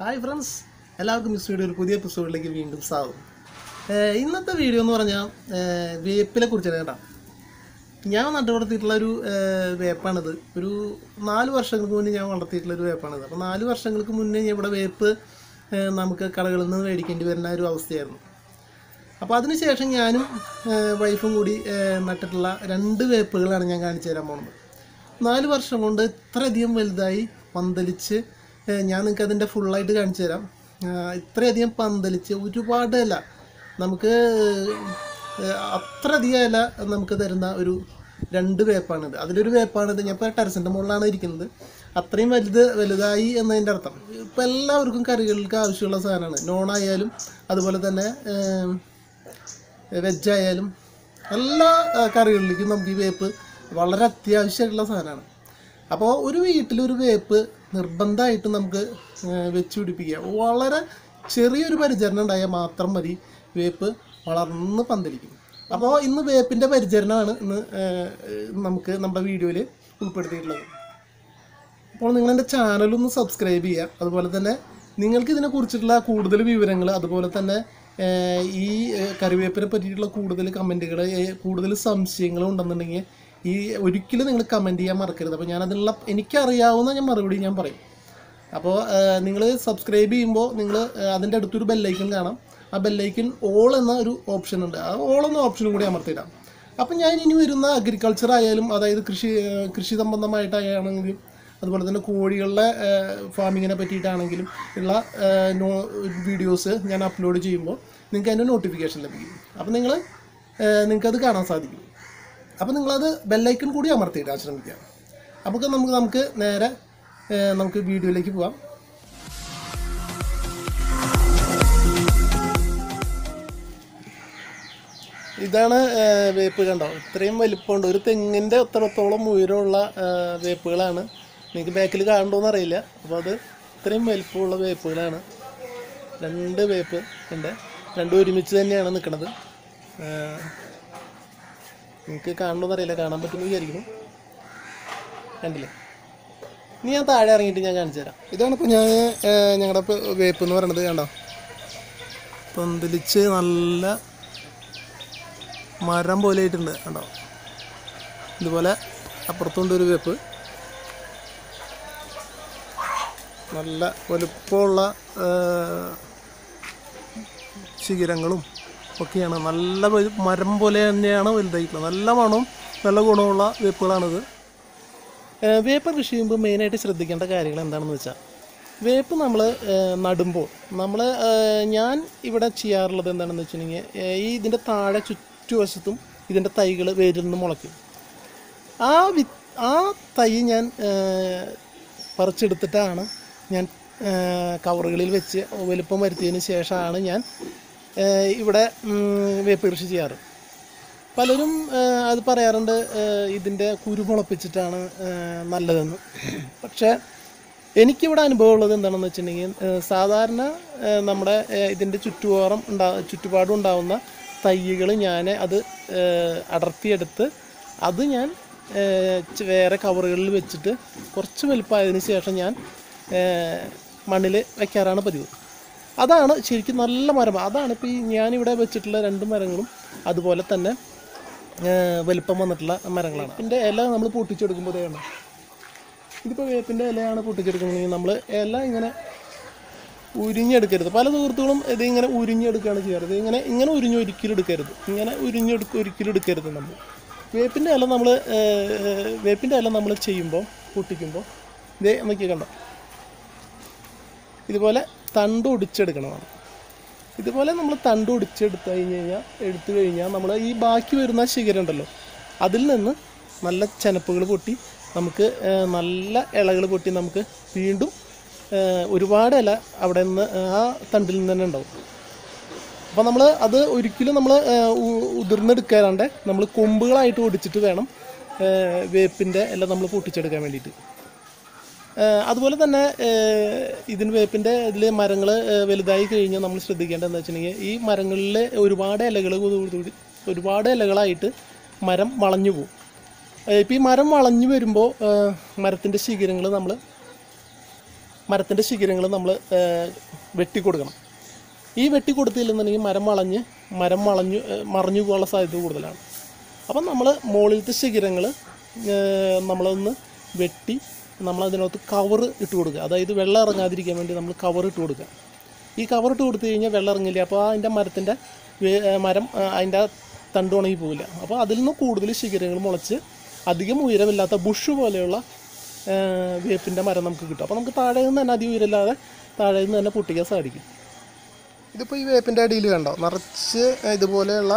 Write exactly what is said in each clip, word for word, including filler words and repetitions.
Hi friends, എല്ലാവർക്കും മിസ് video ഒരു പുതിയ എപ്പിസോഡിലേക്ക് വീണ്ടും സ്വാഗതം. ഇന്നത്തെ വീഡിയോ എന്ന് പറഞ്ഞാൽ വേപ്പിനെ കുറിച്ചാണ് കേട്ടോ. ഞാൻ നട്ടുവളർത്തിയിട്ടുള്ള ഒരു വേപ്പാണിത്. ഒരു നാല് വർഷങ്ങൾക്ക് മുന്നേ ഞാൻ വളർത്തിയിട്ടുള്ളൊരു വേപ്പാണിത്. അപ്പോൾ നാല് വർഷങ്ങൾക്ക് മുന്നേ ഇവിടെ വേപ്പ് നമുക്ക് കടകളിൽ നിന്ന് മേടിക്കേണ്ടി വരുന്ന ഒരു അവസ്ഥയായിരുന്നു. അപ്പോൾ അതിനുശേഷം ഞാനും വൈഫും കൂടി നട്ടിട്ടുള്ള രണ്ട് വേപ്പുകളാണ് ഞാൻ കാണിച്ചു തരാൻ പോകുന്നത്. നാല് വർഷം കൊണ്ട് ഇത്രയധികം വലുതായി പന്തലിച്ച് ഞാൻ നിങ്ങൾക്ക് അതിൻ്റെ ഫുള്ളായിട്ട് കാണിച്ചു തരാം. ഇത്രയധികം പന്തലിച്ച് ഒരുപാട് ഇല നമുക്ക് അത്രയധികം ഇല നമുക്ക് തരുന്ന ഒരു രണ്ട് വേപ്പാണിത്. അതിലൊരു വേപ്പാണിത്. ഞാൻ ഇപ്പോൾ ടെറസിൻ്റെ മുകളിലാണ് ഇരിക്കുന്നത്. അത്രയും വലുത് വലുതായി എന്നതിൻ്റെ അർത്ഥം. ഇപ്പോൾ എല്ലാവർക്കും കറികൾക്ക് ആവശ്യമുള്ള സാധനമാണ്. നോണായാലും അതുപോലെ തന്നെ വെജായാലും എല്ലാ കറികളിലേക്കും നമുക്ക് ഈ വേപ്പ് വളരെ അത്യാവശ്യമായിട്ടുള്ള സാധനമാണ്. അപ്പോൾ ഒരു വീട്ടിലൊരു വേപ്പ് നിർബന്ധമായിട്ട് നമുക്ക് വെച്ച് പിടിപ്പിക്കുക. വളരെ ചെറിയൊരു പരിചരണം ഉണ്ടായാൽ മാത്രം മതി വേപ്പ് വളർന്ന് പന്തലിക്കും. അപ്പോൾ ഇന്ന് വേപ്പിൻ്റെ പരിചരണമാണ് ഇന്ന് നമുക്ക് നമ്മുടെ വീഡിയോയിൽ ഉൾപ്പെടുത്തിയിട്ടുള്ളത്. അപ്പോൾ നിങ്ങളെൻ്റെ ചാനലൊന്ന് സബ്സ്ക്രൈബ് ചെയ്യുക. അതുപോലെ തന്നെ നിങ്ങൾക്ക് ഇതിനെക്കുറിച്ചിട്ടുള്ള കൂടുതൽ വിവരങ്ങൾ, അതുപോലെ തന്നെ ഈ കറിവേപ്പിനെ പറ്റിയിട്ടുള്ള കൂടുതൽ കമൻറ്റുകൾ, കൂടുതൽ സംശയങ്ങൾ ഉണ്ടെന്നുണ്ടെങ്കിൽ ഈ ഒരിക്കലും നിങ്ങൾ കമൻറ്റ് ചെയ്യാൻ മറക്കരുത്. അപ്പോൾ ഞാനതിനുള്ള എനിക്കറിയാവുന്ന ഞാൻ മറുപടി ഞാൻ പറയും. അപ്പോൾ നിങ്ങൾ സബ്സ്ക്രൈബ് ചെയ്യുമ്പോൾ നിങ്ങൾ അതിൻ്റെ അടുത്തൊരു ബെല്ലൈക്കൺ കാണാം. ആ ബെല്ലൈക്കൺ ഓൾ എന്ന ഒരു ഓപ്ഷൻ ഉണ്ട്. ആ ഓൾ എന്ന ഓപ്ഷനും കൂടി അമർത്തിയിടാം. അപ്പോൾ ഞാൻ ഇനി വരുന്ന അഗ്രികൾച്ചർ ആയാലും, അതായത് കൃഷി കൃഷി സംബന്ധമായിട്ടാണെങ്കിലും, അതുപോലെ തന്നെ കോഴികളുടെ ഫാമിങ്ങിനെ പറ്റിയിട്ടാണെങ്കിലും ഉള്ള നോ വീഡിയോസ് ഞാൻ അപ്ലോഡ് ചെയ്യുമ്പോൾ നിങ്ങൾക്ക് അതിൻ്റെ നോട്ടിഫിക്കേഷൻ ലഭിക്കും. അപ്പോൾ നിങ്ങൾ നിങ്ങൾക്കത് കാണാൻ സാധിക്കും. അപ്പോൾ നിങ്ങളത് ബെല്ലൈക്കൺ കൂടി അമർത്തിയിടാൻ ശ്രമിക്കുക. അപ്പോൾ നമുക്ക് നമുക്ക് നേരെ നമുക്ക് വീഡിയോയിലേക്ക് പോകാം. ഇതാണ് വേപ്പ്. കണ്ടോ, ഇത്രയും വലിപ്പമുണ്ട്. ഒരു തെങ്ങിൻ്റെ അത്രത്തോളം ഉയരമുള്ള വേപ്പുകളാണ്. നിങ്ങൾക്ക് ബാക്കിൽ കാണുന്നുണ്ടോയെന്ന് അറിയില്ല. അപ്പോൾ അത് ഇത്രയും വലിപ്പമുള്ള വേപ്പുകളാണ്. രണ്ട് വേപ്പ് ഉണ്ട്. രണ്ടും ഒരുമിച്ച് തന്നെയാണ് നിൽക്കുന്നത്. നിങ്ങൾക്ക് കാണണമെന്ന് അറിയില്ല, കാണാൻ പറ്റുമെന്ന് വിചാരിക്കുന്നു. കണ്ടില്ലേ? ഇനി ഞാൻ താഴെ ഇറങ്ങിയിട്ട് ഞാൻ കാണിച്ചു തരാം. ഇതാണ് ഇപ്പോൾ ഞാൻ ഞങ്ങളുടെ വേപ്പ് എന്ന് പറയണത്. കണ്ടോ, പന്തലിച്ച് നല്ല മരം പോലെ ആയിട്ടുണ്ട്. കണ്ടോ, ഇതുപോലെ അപ്പുറത്തുണ്ട് ഒരു വേപ്പ്. നല്ല വലുപ്പമുള്ള ശിഖരങ്ങളും ഒക്കെയാണ്. നല്ല മരം പോലെ തന്നെയാണ് വലുതായിട്ടുള്ളത്. നല്ല മണവും നല്ല ഗുണമുള്ള വേപ്പുകളാണിത്. വേപ്പ് കൃഷി ചെയ്യുമ്പോൾ മെയിനായിട്ട് ശ്രദ്ധിക്കേണ്ട കാര്യങ്ങൾ എന്താണെന്ന് വെച്ചാൽ, വേപ്പ് നമ്മൾ നടുമ്പോൾ നമ്മൾ ഞാൻ ഇവിടെ ചെയ്യാറുള്ളത് എന്താണെന്ന് വെച്ചിട്ടുണ്ടെങ്കിൽ, ഈ ഇതിൻ്റെ താഴെ ചുറ്റുവശത്തും ഇതിൻ്റെ തൈകൾ വേരിൽ നിന്ന് മുളയ്ക്കും. ആ വി ആ തൈ ഞാൻ പറിച്ചെടുത്തിട്ടാണ് ഞാൻ കവറുകളിൽ വെച്ച് വലുപ്പം വരുത്തിയതിന് ശേഷമാണ് ഞാൻ ഇവിടെ വേപ്പ് കൃഷി ചെയ്യാറ്. പലരും അത് പറയാറുണ്ട്, ഇതിൻ്റെ കുരു മുളപ്പിച്ചിട്ടാണ് നല്ലതെന്ന്. പക്ഷേ എനിക്കിവിടെ അനുഭവമുള്ളത് എന്താണെന്ന് വെച്ചിട്ടുണ്ടെങ്കിൽ, സാധാരണ നമ്മുടെ ഇതിൻ്റെ ചുറ്റുപാടും ഉണ്ടാ ചുറ്റുപാടും ഉണ്ടാകുന്ന തൈകൾ ഞാൻ അത് അടർത്തിയെടുത്ത് അത് ഞാൻ വേറെ കവറുകളിൽ വെച്ചിട്ട് കുറച്ച് വലുപ്പമായതിനു ശേഷം ഞാൻ മണ്ണിൽ വയ്ക്കാറാണ് പതിവ്. അതാണ് ശരിക്കും നല്ല മരം. അതാണ് ഇപ്പോൾ ഈ ഞാനിവിടെ വെച്ചിട്ടുള്ള രണ്ട് മരങ്ങളും അതുപോലെ തന്നെ വലുപ്പം വന്നിട്ടുള്ള മരങ്ങളാണ്. ഇതിൻ്റെ ഇല നമ്മൾ പൊട്ടിച്ചെടുക്കുമ്പോൾ ഇതാണ്. ഇതിപ്പോൾ വേപ്പിൻ്റെ ഇലയാണ് പൊട്ടിച്ചെടുക്കുന്നതെങ്കിൽ നമ്മൾ ഇല ഇങ്ങനെ ഉരിഞ്ഞെടുക്കരുത്. പല സുഹൃത്തുക്കളും ഇതിങ്ങനെ ഉരിഞ്ഞെടുക്കുകയാണ് ചെയ്യാറ്. ഇത് ഇങ്ങനെ ഇങ്ങനെ ഉരിഞ്ഞ് ഒരിക്കലും എടുക്കരുത്. ഇങ്ങനെ ഉരിഞ്ഞെടുക്കുക ഒരിക്കലും എടുക്കരുത്. നമ്മൾ വേപ്പിൻ്റെ ഇല നമ്മൾ വേപ്പിൻ്റെ ഇല നമ്മൾ ചെയ്യുമ്പോൾ പൊട്ടിക്കുമ്പോൾ ഇതേ നോക്കി കണ്ടോ, ഇതുപോലെ തണ്ട് ഒടിച്ചെടുക്കണമാണ്. ഇതുപോലെ നമ്മൾ തണ്ട് ഒടിച്ചെടുത്ത് കഴിഞ്ഞ് കഴിഞ്ഞാൽ എടുത്തു കഴിഞ്ഞാൽ നമ്മൾ ഈ ബാക്കി വരുന്ന ശിഖരം ഉണ്ടല്ലോ, അതിൽ നിന്ന് നല്ല ചെനപ്പുകൾ പൊട്ടി നമുക്ക് നല്ല ഇലകൾ പൊട്ടി നമുക്ക് വീണ്ടും ഒരുപാട് ഇല അവിടെ നിന്ന് ആ തണ്ടിൽ നിന്ന് തന്നെ ഉണ്ടാവും. അപ്പോൾ നമ്മൾ അത് ഒരിക്കലും നമ്മൾ ഉതിർന്നെടുക്കാണ്ട് നമ്മൾ കൊമ്പുകളായിട്ട് ഒടിച്ചിട്ട് വേണം വേപ്പിൻ്റെ ഇല നമ്മൾ പൊട്ടിച്ചെടുക്കാൻ വേണ്ടിയിട്ട്. അതുപോലെ തന്നെ ഇതിന് വേപ്പിൻ്റെ ഇതിൽ മരങ്ങൾ വലുതായി കഴിഞ്ഞാൽ നമ്മൾ ശ്രദ്ധിക്കേണ്ടത് എന്താ വെച്ചിട്ടുണ്ടെങ്കിൽ, ഈ മരങ്ങളിൽ ഒരുപാട് ഇലകൾ ഒരുപാട് ഇലകളായിട്ട് മരം വളഞ്ഞു പോകും. ഇപ്പോൾ ഈ മരം വളഞ്ഞു വരുമ്പോൾ മരത്തിൻ്റെ ശിഖരങ്ങൾ നമ്മൾ മരത്തിൻ്റെ ശിഖരങ്ങൾ നമ്മൾ വെട്ടിക്കൊടുക്കണം. ഈ വെട്ടി കൊടുത്തില്ലെന്നുണ്ടെങ്കിൽ മരം വളഞ്ഞ് മരം വളഞ്ഞു മറിഞ്ഞു പോകാനുള്ള സാധ്യത കൂടുതലാണ്. അപ്പം നമ്മൾ മുകളിലത്തെ ശിഖരങ്ങൾ നമ്മളൊന്ന് വെട്ടി നമ്മളതിനകത്ത് കവർ ഇട്ട് കൊടുക്കുക. അതായത് വെള്ളം ഇറങ്ങാതിരിക്കാൻ വേണ്ടി നമ്മൾ കവർ ഇട്ട് കൊടുക്കുക. ഈ കവർ ഇട്ട് കൊടുത്തു കഴിഞ്ഞാൽ വെള്ളം ഇറങ്ങില്ല. അപ്പോൾ അതിൻ്റെ മരത്തിൻ്റെ മരം അതിൻ്റെ തണ്ട് ഉണങ്ങി പോകില്ല. അപ്പോൾ അതിൽ നിന്ന് കൂടുതൽ ശിഖരങ്ങൾ മുളച്ച് അധികം ഉയരമില്ലാത്ത ബുഷ് പോലെയുള്ള വേപ്പിൻ്റെ മരം നമുക്ക് കിട്ടും. അപ്പോൾ നമുക്ക് താഴെ നിന്ന് തന്നെ അധികം ഉയരമില്ലാതെ താഴെ നിന്ന് തന്നെ പൊട്ടിക്കാൻ സാധിക്കും. ഇതിപ്പോൾ ഈ വേപ്പിൻ്റെ അടിയിൽ കണ്ടോ, നിറച്ച് ഇതുപോലെയുള്ള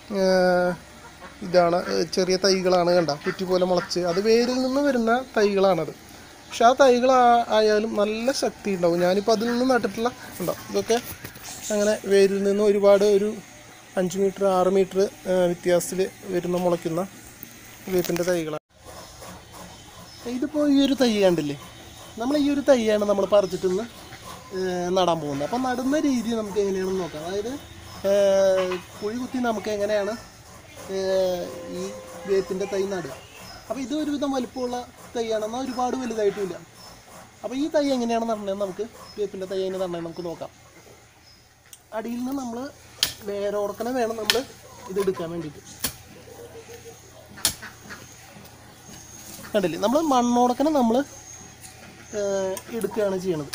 ഇതാണ് ചെറിയ തൈകളാണ് കണ്ടോ, കുറ്റി പോലെ മുളച്ച്. അത് വേരിൽ നിന്ന് വരുന്ന തൈകളാണത്. പക്ഷെ ആ തൈകൾ ആയാലും നല്ല ശക്തി ഉണ്ടാവും. ഞാനിപ്പോൾ അതിൽ നിന്ന് നട്ടിട്ടുള്ള ഉണ്ടോ, ഇതൊക്കെ അങ്ങനെ വേരിൽ നിന്ന് ഒരുപാട് ഒരു അഞ്ച് മീറ്റർ ആറ് മീറ്റർ വ്യത്യാസത്തിൽ വരുന്ന മുളയ്ക്കുന്ന വേപ്പിൻ്റെ തൈകളാണ്. ഇതിപ്പോൾ ഈ ഒരു തൈ കണ്ടില്ലേ, നമ്മൾ ഈ ഒരു തൈയാണ് നമ്മൾ പറിച്ചിട്ടൊന്ന് നടാൻ പോകുന്നത്. അപ്പം നടുന്ന രീതി നമുക്ക് എങ്ങനെയാണെന്ന് നോക്കാം. അതായത് കുഴി കുത്തി നമുക്ക് എങ്ങനെയാണ് ഈ വേപ്പിൻ്റെ തൈ നടുക. അപ്പോൾ ഇത് ഒരുവിധം വലുപ്പമുള്ള തൈയാണെന്നാൽ ഒരുപാട് വലുതായിട്ടുമില്ല. അപ്പോൾ ഈ തൈ എങ്ങനെയാണ് നടണതെന്ന് നമുക്ക് വേപ്പിൻ്റെ തൈ എങ്ങനെ നടണതെന്ന് നമുക്ക് നോക്കാം. അടിയിൽ നിന്ന് നമ്മൾ വേരോടക്കനെ വേണം നമ്മൾ ഇതെടുക്കാൻ വേണ്ടിയിട്ട്. കണ്ടില്ലേ, നമ്മൾ മണ്ണോടക്കനെ നമ്മൾ എടുക്കുകയാണ് ചെയ്യണത്.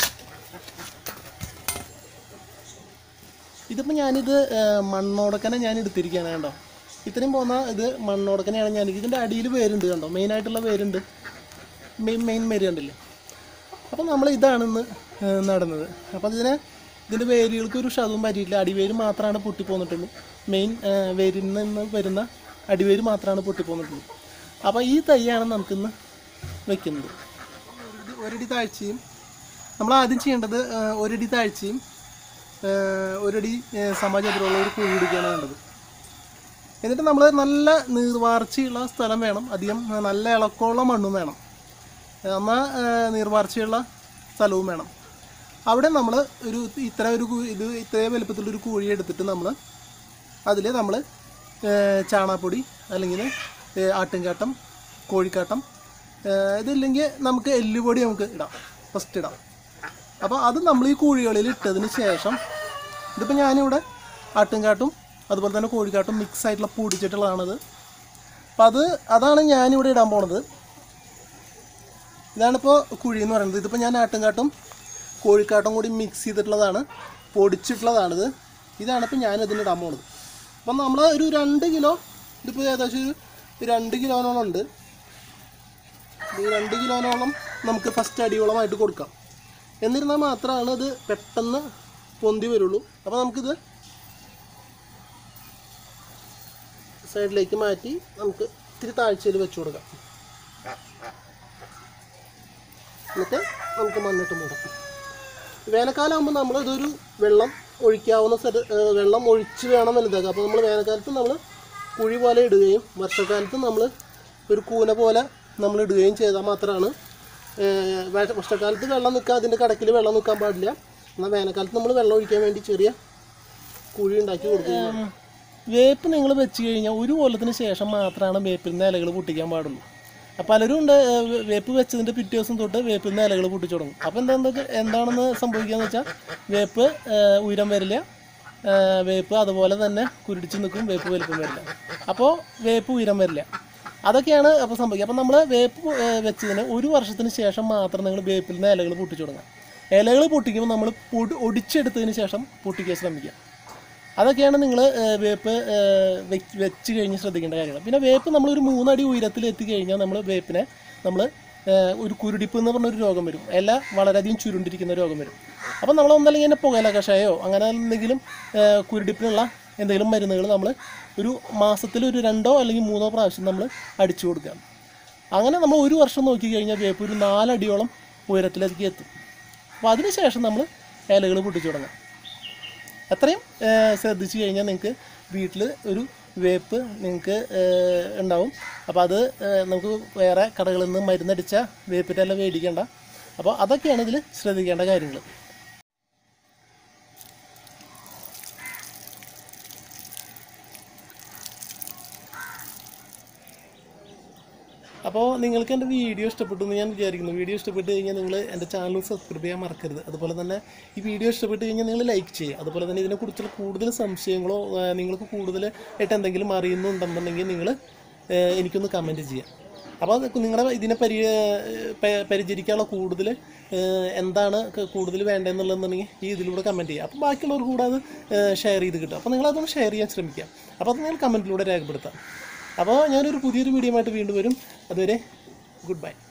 ഇതിപ്പോൾ ഞാനിത് മണ്ണോടക്കനെ ഞാൻ എടുത്തിരിക്കുകയാണ് കണ്ടോ. ഇത്രയും പോകുന്ന ഇത് മണ്ണോടക്കനെയാണ് ഞാൻ. ഇതിൻ്റെ അടിയിൽ വേരുണ്ട് കണ്ടോ, മെയിനായിട്ടുള്ള വേരുണ്ട്, മെയിൻ മെയിൻ വേര് കണ്ടില്ലേ. അപ്പോൾ നമ്മൾ ഇതാണിന്ന് നടുന്നത്. അപ്പോൾ ഇതിനെ ഇതിൻ്റെ വേരുകൾക്ക് ഒരു ക്ഷതവും പറ്റിയിട്ടില്ല. അടിവേര് മാത്രമാണ് പൊട്ടിപ്പോന്നിട്ടുള്ളൂ. മെയിൻ വേരിൽ നിന്ന് വരുന്ന അടിവേര് മാത്രമാണ് പൊട്ടിപ്പോന്നിട്ടുള്ളൂ. അപ്പോൾ ഈ തൈയാണ് നമുക്കിന്ന് വയ്ക്കുന്നത്. ഒരടി താഴ്ചയും നമ്മൾ ആദ്യം ചെയ്യേണ്ടത് ഒരടി താഴ്ചയും ഒരടി സമചതുരമുള്ള ഒരു കുഴി ഇടുകയാണ് വേണ്ടത്. എന്നിട്ട് നമ്മൾ നല്ല നീർവാർച്ചയുള്ള സ്ഥലം വേണം, അധികം നല്ല ഇളക്കമുള്ള മണ്ണും വേണം, എന്നാൽ നീർവാർച്ചയുള്ള സ്ഥലവും വേണം. അവിടെ നമ്മൾ ഒരു ഇത്ര ഒരു ഇത് ഇത്രയും വലുപ്പത്തിലൊരു കുഴി എടുത്തിട്ട് നമ്മൾ അതിൽ നമ്മൾ ചാണകപ്പൊടി അല്ലെങ്കിൽ ആട്ടിൻകാട്ടം, കോഴിക്കാട്ടം, ഇതില്ലെങ്കിൽ നമുക്ക് എല്ലുപൊടി നമുക്ക് ഇടാം, ഫസ്റ്റ് ഇടാം. അപ്പോൾ അത് നമ്മൾ ഈ കുഴികളിൽ ഇട്ടതിന് ശേഷം, ഇതിപ്പോൾ ഞാനിവിടെ ആട്ടിൻകാട്ടും അതുപോലെ തന്നെ കോഴിക്കാട്ടും മിക്സ് ആയിട്ടുള്ള പൊടിച്ചിട്ടുള്ളതാണത്. അപ്പോൾ അത് അതാണ് ഞാനിവിടെ ഇടാൻ പോണത്. ഇതാണിപ്പോൾ കുഴി എന്ന് പറയുന്നത്. ഇതിപ്പോൾ ഞാൻ ആട്ടിൻകാട്ടും കോഴിക്കാട്ടും കൂടി മിക്സ് ചെയ്തിട്ടുള്ളതാണ്, പൊടിച്ചിട്ടുള്ളതാണിത്. ഇതാണിപ്പോൾ ഞാനിതിന് ഇടാൻ പോണത്. അപ്പം നമ്മൾ ഒരു രണ്ട് കിലോ, ഇതിപ്പോൾ ഏകദേശം ഒരു രണ്ട് കിലോനോളം ഉണ്ട്. ഈ രണ്ട് കിലോനോളം നമുക്ക് ഫസ്റ്റ് അടിയോളമായിട്ട് കൊടുക്കാം. എന്നിരുന്നാൽ മാത്രമാണ് ഇത് പെട്ടെന്ന് പൊന്തി വരുള്ളൂ. അപ്പോൾ നമുക്കിത് സൈഡിലേക്ക് മാറ്റി നമുക്ക് ഇത്തിരി താഴ്ചയിൽ വെച്ച് കൊടുക്കാം. എന്നിട്ട് നമുക്ക് മണ്ണിട്ട് മൂടാം. വേനൽക്കാലം ആകുമ്പോൾ നമ്മൾ ഇതൊരു വെള്ളം ഒഴിക്കാവുന്ന സ്ഥല വെള്ളം ഒഴിച്ച് വേണം വലുതാക്കുക. അപ്പോൾ നമ്മൾ വേനൽക്കാലത്ത് നമ്മൾ കുഴി പോലെ ഇടുകയും വർഷക്കാലത്ത് നമ്മൾ ഒരു കൂന പോലെ നമ്മൾ ഇടുകയും ചെയ്താൽ മാത്രമാണ്. വർഷക്കാലത്ത് വെള്ളം നിൽക്കാൻ, അതിൻ്റെ കടക്കിൽ വെള്ളം നിൽക്കാൻ പാടില്ല. എന്നാൽ വേനൽക്കാലത്ത് നമ്മൾ വെള്ളം ഒഴിക്കാൻ വേണ്ടി ചെറിയ കുഴി ഉണ്ടാക്കി കൊടുക്കുകയും. വേപ്പ് നിങ്ങൾ വെച്ച് കഴിഞ്ഞാൽ ഒരു കൊല്ലത്തിന് ശേഷം മാത്രമാണ് വേപ്പിൽ നിന്ന് ഇലകൾ പൊട്ടിക്കാൻ പാടുള്ളൂ. പലരും ഉണ്ട് വേപ്പ് വെച്ചതിൻ്റെ പിറ്റേ ദിവസം തൊട്ട് വേപ്പിൽ നിന്ന് ഇലകൾ പൊട്ടിച്ചു തുടങ്ങും. അപ്പോൾ എന്താ എന്താണെന്ന് സംഭവിക്കുകയെന്ന് വെച്ചാൽ വേപ്പ് ഉയരം വരില്ല, വേപ്പ് അതുപോലെ തന്നെ കുരുടിച്ച് നിൽക്കും, വേപ്പ് വലുപ്പം വരില്ല. അപ്പോൾ വേപ്പ് ഉയരം വരില്ല. അതൊക്കെയാണ് അപ്പോൾ സംഭവിക്കുക. അപ്പോൾ നമ്മൾ വേപ്പ് വെച്ചതിന് ഒരു വർഷത്തിന് ശേഷം മാത്രം നിങ്ങൾ വേപ്പിൽ നിന്ന് ഇലകൾ പൊട്ടിച്ചു തുടങ്ങുക. ഇലകൾ പൊട്ടിക്കുമ്പോൾ നമ്മൾ പൊടി ഒടിച്ചെടുത്തതിന് ശേഷം പൊട്ടിക്കാൻ ശ്രമിക്കുക. അതൊക്കെയാണ് നിങ്ങൾ വേപ്പ് വെച്ച് കഴിഞ്ഞ് ശ്രദ്ധിക്കേണ്ട കാര്യങ്ങൾ. പിന്നെ വേപ്പ് നമ്മളൊരു മൂന്നടി ഉയരത്തിൽ എത്തിക്കഴിഞ്ഞാൽ നമ്മൾ വേപ്പിനെ നമ്മൾ ഒരു കുരുടിപ്പ് എന്ന് പറഞ്ഞൊരു രോഗം വരും. ഇല വളരെയധികം ചുരുണ്ടിരിക്കുന്ന രോഗം വരും. അപ്പോൾ നമ്മൾ ഒന്നല്ലെങ്കിൽ തന്നെ പുകയില കഷായോ അങ്ങനെ എന്തെങ്കിലും കുരുടിപ്പിനുള്ള എന്തെങ്കിലും മരുന്നുകൾ നമ്മൾ ഒരു മാസത്തിൽ ഒരു രണ്ടോ അല്ലെങ്കിൽ മൂന്നോ പ്രാവശ്യം നമ്മൾ അടിച്ചു കൊടുക്കുക. അങ്ങനെ നമ്മൾ ഒരു വർഷം നോക്കിക്കഴിഞ്ഞാൽ വേപ്പ് ഒരു നാലടിയോളം ഉയരത്തിലേക്ക് എത്തും. അപ്പോൾ അതിന് ശേഷം നമ്മൾ ഇലകൾ പൊട്ടിച്ചു തുടങ്ങാം. അത്രയും ശ്രദ്ധിച്ചു കഴിഞ്ഞാൽ നിങ്ങൾക്ക് വീട്ടിൽ ഒരു വേപ്പ് നിങ്ങൾക്ക് ഉണ്ടാവും. അപ്പോൾ അത് നമുക്ക് വേറെ കടകളിൽ നിന്ന് മരുന്നടിച്ച വേപ്പിൻ്റെ എല്ലാം മേടിക്കേണ്ട. അപ്പോൾ അതൊക്കെയാണ് ഇതിൽ ശ്രദ്ധിക്കേണ്ട കാര്യങ്ങൾ. അപ്പോൾ നിങ്ങൾക്ക് എൻ്റെ വീഡിയോ ഇഷ്ടപ്പെട്ടു എന്ന് ഞാൻ വിചാരിക്കുന്നു. വീഡിയോ ഇഷ്ടപ്പെട്ട് കഴിഞ്ഞാൽ നിങ്ങൾ എൻ്റെ ചാനൽ സബ്സ്ക്രൈബ് ചെയ്യാൻ മറക്കരുത്. അതുപോലെ തന്നെ ഈ വീഡിയോ ഇഷ്ടപ്പെട്ട് കഴിഞ്ഞാൽ നിങ്ങൾ ലൈക്ക് ചെയ്യുക. അതുപോലെ തന്നെ ഇതിനെക്കുറിച്ചുള്ള കൂടുതൽ സംശയങ്ങളോ നിങ്ങൾക്ക് കൂടുതലായിട്ട് എന്തെങ്കിലും അറിയുന്നുണ്ടെന്നുണ്ടെങ്കിൽ നിങ്ങൾ എനിക്കൊന്ന് കമൻറ്റ് ചെയ്യാം. അപ്പോൾ നിങ്ങളുടെ ഇതിനെ പരി പരിചരിക്കാനുള്ള കൂടുതൽ എന്താണ് കൂടുതൽ വേണ്ടതെന്നുള്ളതെന്നുണ്ടെങ്കിൽ ഈ ഇതിലൂടെ കമൻറ്റ് ചെയ്യുക. അപ്പോൾ ബാക്കിയുള്ളവർ കൂടെ അത് ഷെയർ ചെയ്ത് കിട്ടും. അപ്പോൾ നിങ്ങളതൊന്ന് ഷെയർ ചെയ്യാൻ ശ്രമിക്കുക. അപ്പോൾ അത് നിങ്ങൾ കമൻറ്റിലൂടെ രേഖപ്പെടുത്താം. അപ്പോൾ ഞാനൊരു പുതിയൊരു വീഡിയോ ആയിട്ട് വീണ്ടും വരും. അതുവരെ ഗുഡ് ബൈ.